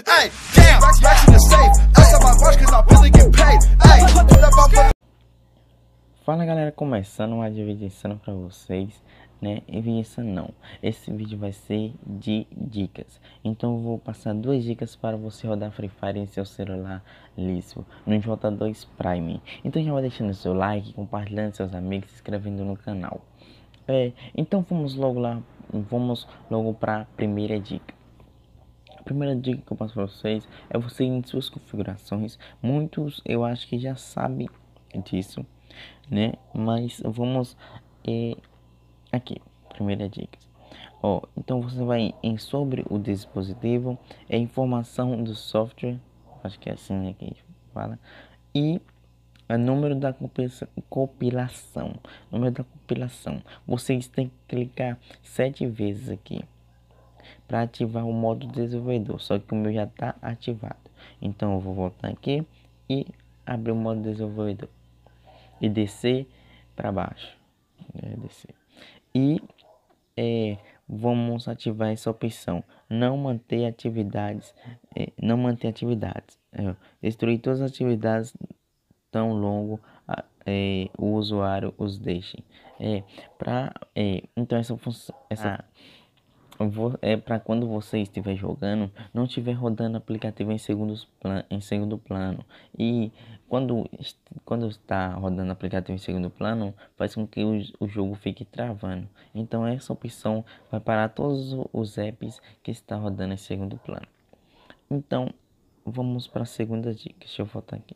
Hey, damn, racks in the safe. Essa my voz cause I'm really getting paid. Hey, pull up on. Fala galera, começando mais um vídeo ensinando pra vocês, né? E vídeo ensinando não, esse vídeo vai ser de dicas. Então eu vou passar duas dicas para você rodar Free Fire em seu celular liso no J2 Prime. Então já vai deixando seu like, compartilhando com seus amigos, se inscrevendo no canal. Então vamos logo para a primeira dica. A primeira dica que eu passo para vocês é você ir em suas configurações. Muitos eu acho que já sabem disso, né? Mas vamos aqui, primeira dica. Então você vai em sobre o dispositivo, informação do software, acho que é assim, né, que a gente fala, e o número da compilação. Vocês têm que clicar 7 vezes aqui para ativar o modo desenvolvedor, só que o meu já está ativado. Então eu vou voltar aqui e abrir o modo desenvolvedor e descer para baixo, descer. E vamos ativar essa opção, não manter atividades, destruir todas as atividades tão longo o usuário os deixe. Então essa função, para quando você estiver jogando, não estiver rodando aplicativo em segundo plano. E quando está rodando aplicativo em segundo plano, faz com que o jogo fique travando. Então essa opção vai parar todos os apps que está rodando em segundo plano. Então vamos para a segunda dica. Deixa eu voltar aqui.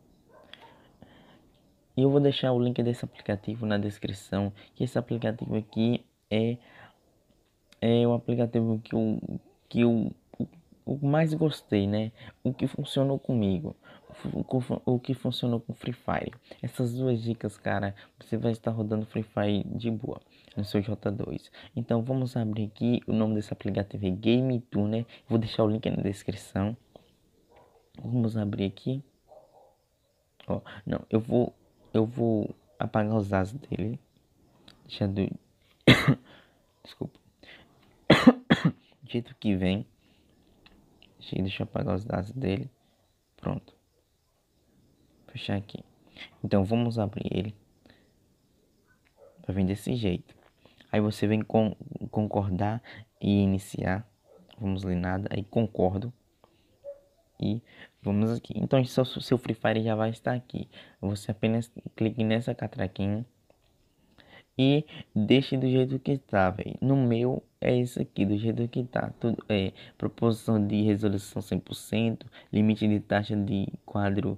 E eu vou deixar o link desse aplicativo na descrição. Que esse aplicativo aqui é o aplicativo que eu mais gostei, né? O que funcionou comigo, o que funcionou com Free Fire. Essas duas dicas, cara, você vai estar rodando Free Fire de boa no seu J2. Então vamos abrir aqui, o nome desse aplicativo é Game Tuner, vou deixar o link na descrição. Vamos abrir aqui. Não, eu vou apagar os dados dele. Deixa do desculpa. Do jeito que vem. Deixa eu apagar os dados dele. Pronto. Fechar aqui. Então vamos abrir ele. Vai vir desse jeito. Aí você vem com concordar e iniciar. Vamos ler nada. Aí concordo. E vamos aqui. Então seu Free Fire já vai estar aqui. Você apenas clique nessa catraquinha. E deixe do jeito que está, velho. No meu é isso aqui, do jeito que tá. Tudo proporção de resolução 100%, limite de taxa de quadros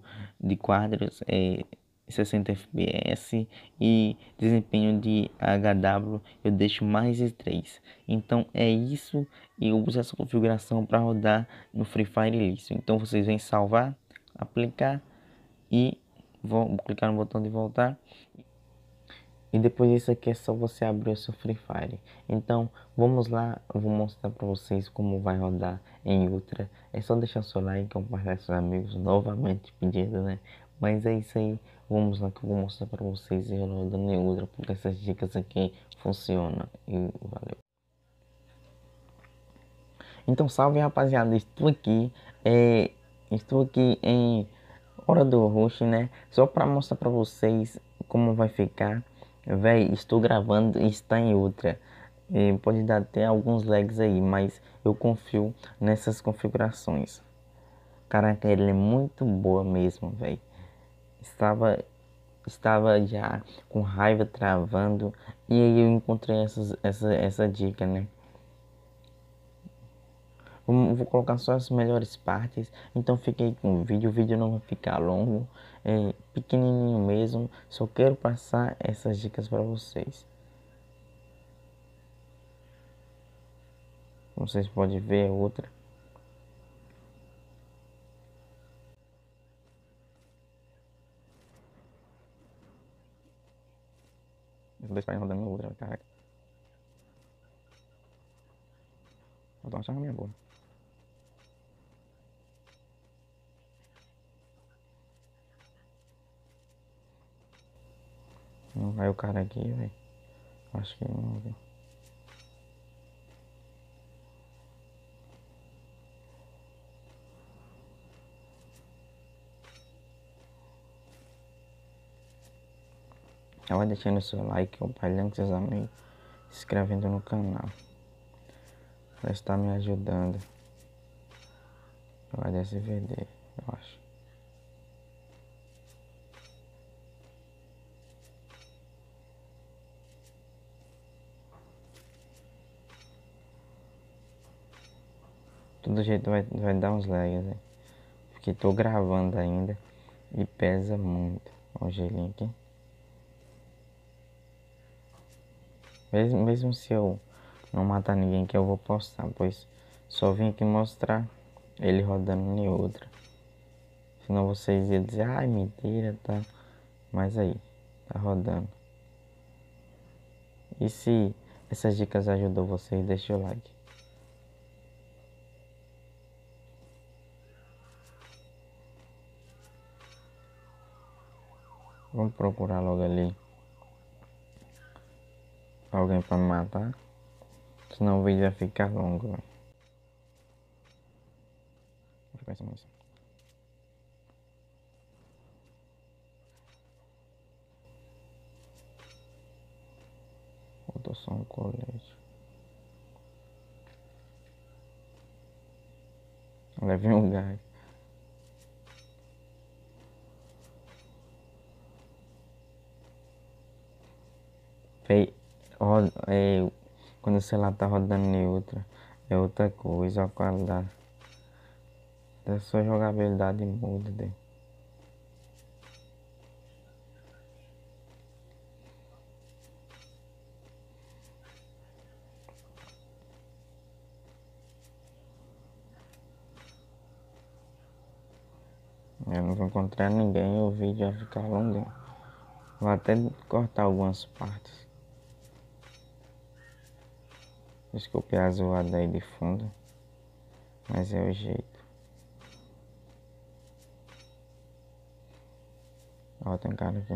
60 fps e desempenho de HW eu deixo mais de 3. Então é isso, e eu uso essa configuração para rodar no Free Fire liso. Então vocês vêm salvar, aplicar e vou clicar no botão de voltar. E depois disso aqui é só você abrir o seu Free Fire. Então vamos lá, eu vou mostrar para vocês como vai rodar em Ultra. É só deixar seu like, compartilhar com seus amigos, novamente pedindo, né? Mas é isso aí, vamos lá que eu vou mostrar para vocês eu rodando em Ultra, porque essas dicas aqui funcionam. E valeu. Então salve rapaziada, estou aqui em Hora do Rush, né? Só para mostrar para vocês como vai ficar. Véi, estou gravando e está em Ultra. Pode dar até alguns lags aí, mas eu confio nessas configurações. Caraca, ele é muito boa mesmo, velho. Estava já com raiva travando e aí eu encontrei essa dica, né? Vou colocar só as melhores partes. Então fiquei com o vídeo não vai ficar longo, pequenininho mesmo. Só quero passar essas dicas para vocês. Vocês podem ver outra. Vou deixar rodando outra, caraca. Eu tô achando a minha boa. Não vai o cara aqui, velho. Acho que não, viu. Já vai deixando o seu like, compartilhando com seus amigos, se inscrevendo no canal. Vai estar me ajudando. Vai desse VD, eu acho. Todo jeito vai dar uns lags, né? Porque tô gravando ainda e pesa muito. Olha o gelinho aqui. Mesmo se eu não matar ninguém que eu vou postar, pois só vim aqui mostrar ele rodando em outra. Senão vocês iam dizer, ai mentira, tá? Mas aí, tá rodando. E se essas dicas ajudam vocês, deixa o like. Vamos procurar logo ali alguém pra me matar. Senão o vídeo vai ficar longo, velho. Vou ficar essa munição. Faltou só um colete. Levei um gás. Quando o celular tá rodando em outra, é outra coisa, a qualidade da sua jogabilidade muda, né? Eu não vou encontrar ninguém e o vídeo vai ficar longo. Vou até cortar algumas partes. Desculpe a zoada aí de fundo, mas é o jeito. Ó, tem cara aqui.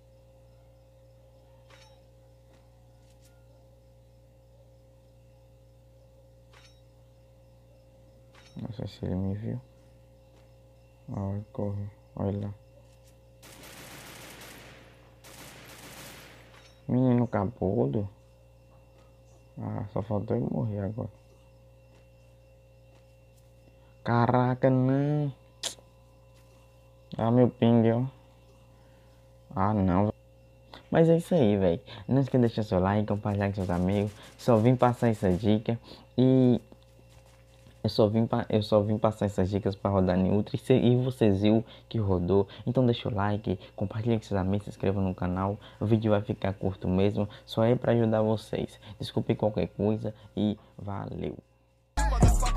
Não sei se ele me viu. Ó, ele correu. Olha lá. Menino capudo. Ah, só faltou ele morrer agora. Caraca, não. Ah, meu ping, ó. Ah, não. Mas é isso aí, velho. Não esqueça de deixar seu like, compartilhar com seus amigos. Só vim passar essa dica e eu só vim passar essas dicas para rodar em Ultra e vocês viram que rodou. Então deixa o like, compartilha com seus amigos, se inscreva no canal. O vídeo vai ficar curto mesmo, só é para ajudar vocês. Desculpe qualquer coisa e valeu.